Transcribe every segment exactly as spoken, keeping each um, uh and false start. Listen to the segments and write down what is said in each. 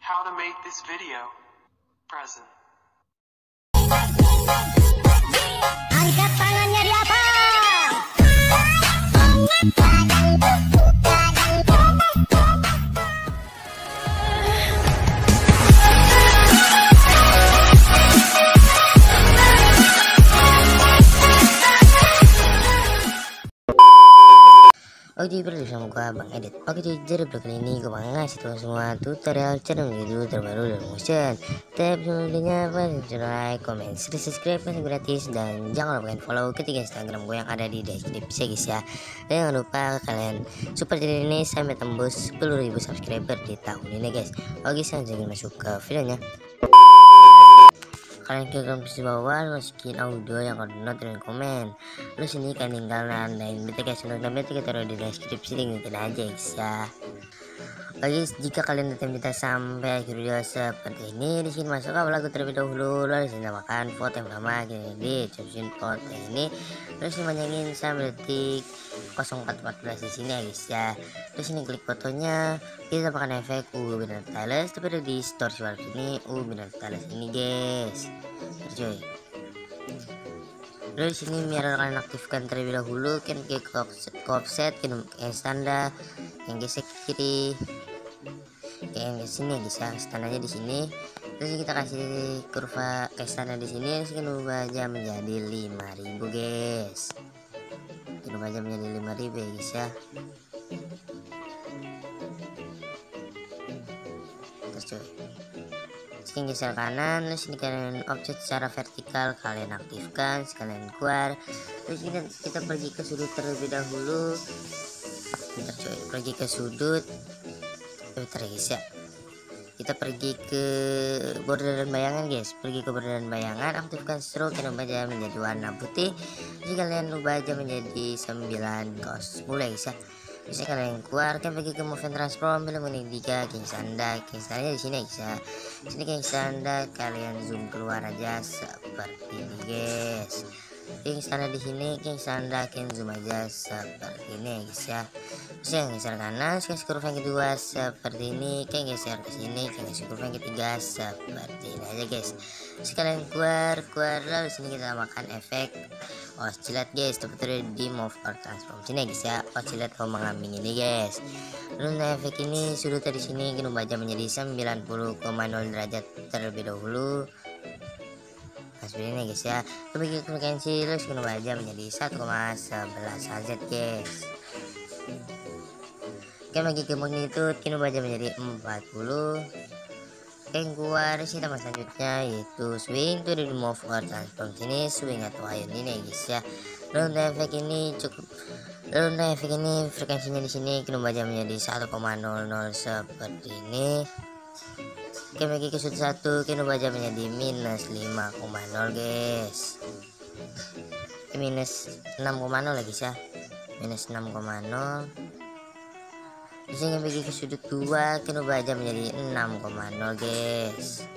how to make this video present. Angkat tangannya di atas. Oke, balik sama gua Bang Edit. Oke, jadi kali ini gua bakal ngasih tau semua tutorial channel video terbaru dari Motion. Tapi sebelumnya apa? Like, comment, share, subscribe masih gratis, dan jangan lupa follow ketiga Instagram gue yang ada di deskripsi guys ya. Dan jangan lupa kalian support channel ini sampai tembus sepuluh ribu subscriber di tahun ini guys. Oke, selanjutnya masuk ke videonya. Kalian klik tombol di bawah, masukin audio yang koordinat dan komen. Terus ini kan tinggal nandain B T K Sunuk dan B T K taruh di deskripsi, tinggalin aja guys ya. Oke, jika kalian tetap minta sampai akhir video seperti ini, di sini masuk ke lagu terlebih dahulu, lalu sini namakan foto yang pertama, gini di caption foto ini, terus ini panjangin sampai detik nol empat empat belas di sini ya guys ya. Terus ini klik fotonya, kita tambahkan efek U bintang stylus, tapi ada di store suara ini U bintang stylus ini guys. Terus Terus sini biar kalian aktifkan terlebih dahulu, kan ke offset, kan yang standar, yang gesek kiri, kayak yang ke sini bisa standarnya di sini. Terus kita kasih kurva kayak standar di sini, terus kita ubah aja menjadi lima ribu guys. Kita ubah aja menjadi lima ribu ya guys ya. Terus cuy. Ini geser kanan, terus ini kalian objek secara vertikal kalian aktifkan, sekalian keluar. Terus kita, kita pergi ke sudut terlebih dahulu. Bentar coy, pergi ke sudut. Bentar guys ya. Kita pergi ke border dan bayangan guys, pergi ke border dan bayangan, aktifkan stroke, dan ubah aja menjadi warna putih. Jadi kalian ubah aja menjadi sembilan kos mulai guys ya. Bisa kalian keluar, kan pergi ke movement transform, pilih menit tiga, king standar, king standarnya di sini bisa. Sini king standar, kalian zoom keluar aja seperti ini guys. King standar di sini, king standar, king zoom aja seperti ini guys ya. Terus yang geser kanan, kasih kurva yang kedua seperti ini, kayak geser ke sini, kayak geser kurva yang ketiga seperti ini aja guys. Terus kalian keluar, keluar, lalu sini kita tambahkan efek oscillate guys, tepat di move or transform sini guys ya. Oscillate mau mengambing ini guys. Lalu nah, efek ini sudutnya di sini kita baca menjadi sembilan puluh koma nol derajat terlebih dahulu. Nah, seperti ini guys ya. Kebagi frekuensi terus kita baca menjadi satu koma sebelas hertz guys. Oke, bagi ke magnitude kita baca menjadi empat puluh. Yang keluar sih tambah selanjutnya yaitu swing to the move or transform sini, swing atau ion ini guys ya. Lalu efek ini cukup, lalu efek ini frekuensinya di sini kita baca menjadi satu koma nol nol seperti ini. Oke, bagi ke sudut satu kita baca menjadi minus lima koma nol guys. Oke, minus enam koma nol lagi ya, minus enam koma nol. Di sini bagi ke sudut dua kita ubah aja menjadi enam koma nol guys.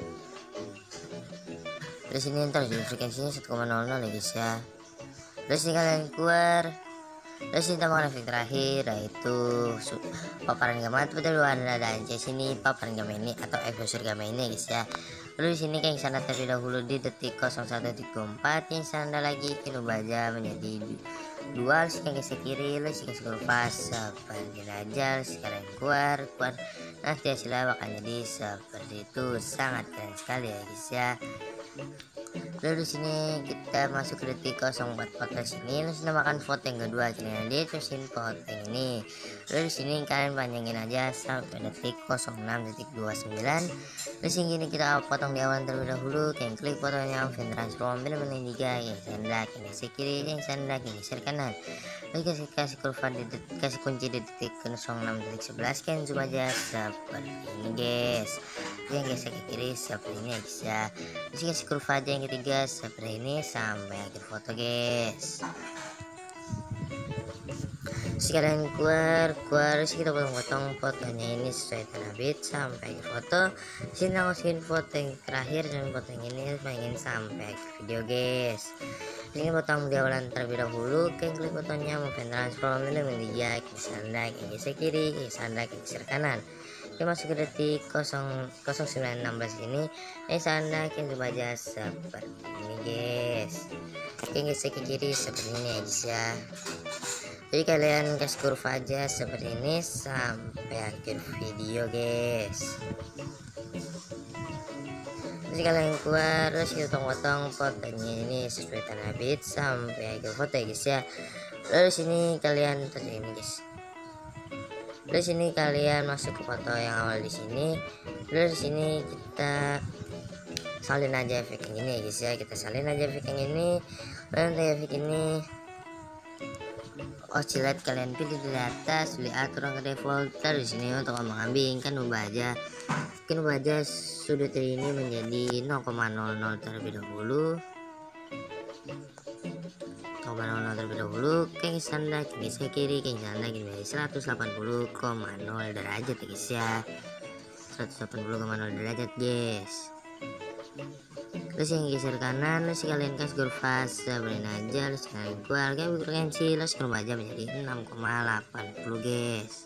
Terus ini ntar jadi frekuensinya satu koma nol nol ya guys ya. Terus ini kalian keluar. Terus ini tambahkan efek terakhir yaitu paparan gamma, betul warna dan sini paparan gamma ini atau exposure gamma ini guys ya. Lalu di sini kayak standar terlebih dahulu di detik nol satu titik empat, yang standar lagi kita ubah aja menjadi dua, sekarang ke kiri, lalu sekarang kurva seperti aja, sekarang keluar, keluar. Nanti hasilnya bakal jadi seperti itu, sangat keren sekali ya guys ya. Lalu di sini kita masuk ke detik nol empat empat belas ini, lalu namakan foto yang kedua, kalian lihat terusin foto yang ini. Lalu di sini kalian panjangin aja sampai detik nol enam titik dua sembilan. Terus ini kita potong di awal terlebih dahulu, kalian klik fotonya movement transform, pilih menit tiga, yang standar, yang geser kiri, yang standar, yang geser kanan. Lalu kasih kasih kurva di detik, kasih kunci di detik nol enam titik sebelas, kalian zoom aja seperti ini guys. Yang geser ke kiri seperti ini ya guys ya. Terus kasih kurva aja yang ketiga seperti ini sampai akhir foto guys. Sekalian keluar keluar sih kita potong-potong fotonya ini sesuai tanah bit sampai akhir foto. Sini masukin foto yang terakhir dan foto yang ini mainin sampai akhir video guys. Ini potong di awalan terlebih dahulu, klik klik fotonya movement transform, ini media ke sana, ke geser kiri, ke sana, ke geser kanan. Oke, masuk ke detik nol nol sembilan enam belas ini eh sana kita baca seperti ini guys. Oke, geser ke kiri seperti ini ya guys ya. Jadi kalian kasih kurva aja seperti ini sampai akhir video guys. Terus kalian keluar, terus kita potong fotonya ini sesuai tanah bit sampai akhir foto ya guys ya. Lalu sini kalian terus ini guys. Lalu sini kalian masuk ke foto yang awal di sini. Lalu sini kita salin aja efek yang ini ya guys ya. Kita salin aja efek yang ini. Lalu untuk efek ini oscillate kalian pilih di atas, pilih atur ke default. Di sini untuk omong ambing kan ubah aja. Mungkin ubah aja sudut ini menjadi nol koma nol nol terlebih dahulu. nol koma nol nol terlebih dahulu, ke sana ke kiri, ke sana menjadi seratus delapan puluh koma nol derajat ya guys ya. seratus delapan puluh koma nol derajat guys. Terus yang geser kanan, terus kalian kasih kurva seberin aja, terus kalian keluar kayak frekuensi, terus kurva aja menjadi enam koma delapan puluh guys.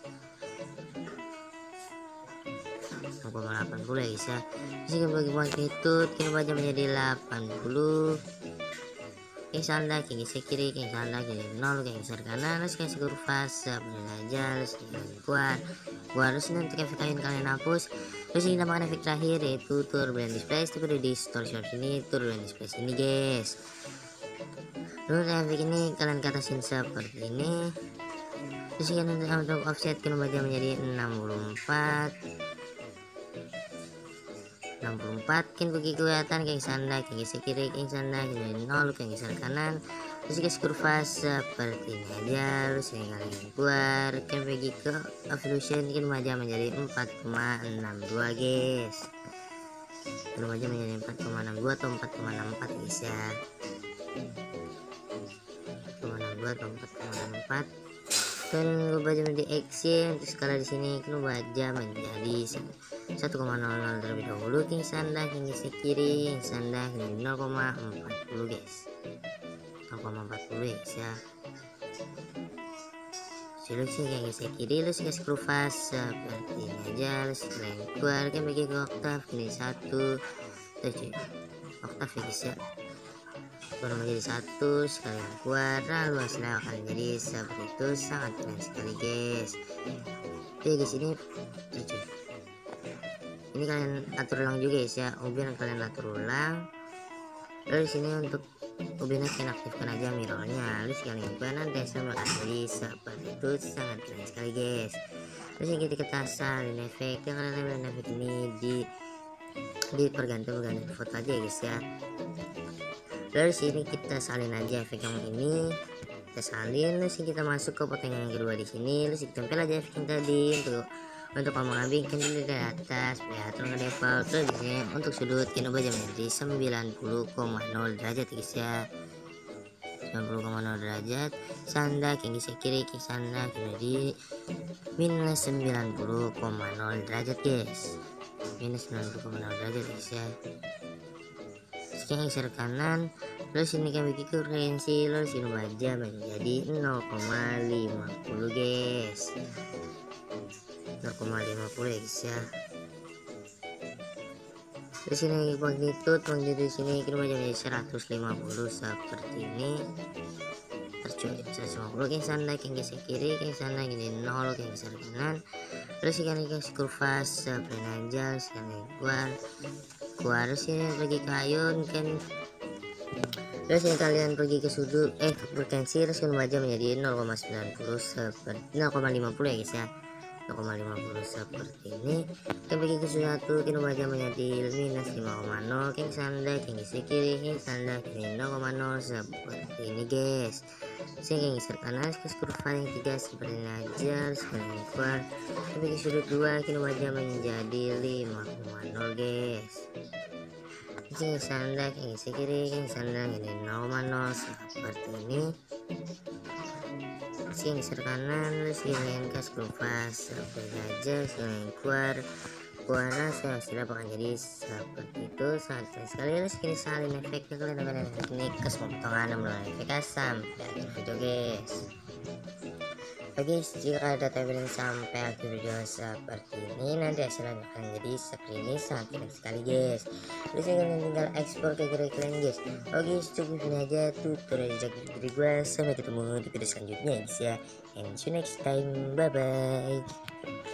enam koma delapan puluh ya guys ya. Terus kita bagi magnitude, kurva aja menjadi delapan puluh. Ke sana, ke geser kiri, ke sana, ke nol, ke geser kanan, terus kasih kurva seberin aja, terus kalian keluar. Keluar terus ini untuk efek kalian kalian hapus. Terus kita tambahkan efek terakhir yaitu turbulen display. Itu udah di distortion sini, turbulen display sini guys. Lalu efek ini kalian ke atasin seperti ini. Terus kalian untuk offset kalian baca menjadi enam puluh empat enam puluh empat. Kan bagi kelihatan ke sana, ke geser kiri, ke sana, ke nol, ke geser kanan. Terus kasih kurva seperti ini aja. Terus ini kalian keluar, kan bagi ke evolution kan aja menjadi empat koma enam dua guys. Belum aja menjadi empat koma enam dua atau empat koma enam empat guys ya. empat koma enam dua atau empat koma enam empat. Kan gue baca menjadi action. Terus kalau di sini kan baca menjadi satu koma nol nol terlebih dahulu, ke sana, ke geser kiri, ke sana, ke nol koma empat puluh guys. nol koma empat puluh ya guys ya. Seleksi kayak geser kiri, lu kasih kurva seperti ini aja. Lu kalian keluar kan bagi ke oktav ini satu, tuh oktav ya guys ya. Baru menjadi satu, sekalian keluar, lalu hasilnya akan jadi seperti itu. Sangat keren sekali guys. Oke guys, ini cuy, ini kalian atur ulang juga guys ya. Ubin kalian atur ulang. Lalu di sini untuk ubinnya kalian aktifkan aja mirrornya. Lalu sekalian keluar nanti hasilnya akan jadi seperti itu. Sangat keren sekali guys. Terus yang kita kita salin efek, yang kalian ambil efek ini di di pergantian pergantian foto aja ya guys ya. Lalu sini kita salin aja efek yang ini, kita salin. Terus kita masuk ke potong yang kedua di sini. Terus kita tempel aja efek yang tadi untuk untuk omong ambing kan di atas, atur ke default. Terus di sini untuk sudut kita ubah menjadi sembilan puluh koma nol derajat guys ya. sembilan puluh koma nol derajat. Sanda ke geser kiri, ke sana jadi minus sembilan puluh koma nol derajat guys. Minus sembilan puluh koma nol derajat guys ya. Sekarang geser kanan, terus ini kan bagi frekuensi, terus ini baca menjadi nol koma lima puluh guys. nol koma lima puluh ya guys ya. Terus ini magnitude, magnitude sini kita baca menjadi seratus lima puluh seperti ini. Tercuali seratus lima puluh ke sana, ke geser kiri, ke sana gini nol, ke geser kanan. Terus ikan kasih kurva seperti aja, sekarang keluar keluar sini pergi ke ayun kan. Terus ini kalian pergi ke sudut eh frekuensi, terus kalian baca menjadi nol koma sembilan puluh seperti nol koma lima puluh ya guys ya. nol koma lima puluh seperti ini. Kita pergi ke satu, kita baca menjadi minus lima koma nol, ke sana, ke geser kiri, ke sana, ke nol koma nol seperti ini guys. Saya geser kanan ke kurva yang tiga seperti ini aja. Sekarang keluar, kita pergi sudut dua, kita baca menjadi lima koma nol guys. Ke sana, ke geser kiri, ke sana, ke nol koma nol seperti ini. Yang geser kanan, terus kalian kasih kurva seperti aja. Sekarang keluar keluar saya sudah akan jadi seperti itu. Sangat keren sekali. Terus kini salin efeknya, kalian dapat efek ini ke pemotongan melalui efek sampai akhir video guys. Oke guys, jika ada tampilan sampai akhir video seperti ini, nanti hasilnya akan jadi seperti ini, sangat enak sekali guys. Terus kalian tinggal ekspor ke gerai kalian guys. Oke, cukup ini aja tutorial dari gue. Sampai ketemu di video selanjutnya guys ya, and see you next time, bye bye.